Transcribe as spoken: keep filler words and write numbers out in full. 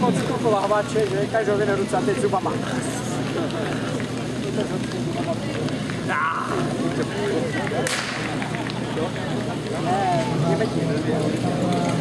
moc kulkovávače, že každou jeden ruce a teď zubama. Ne, nevedí.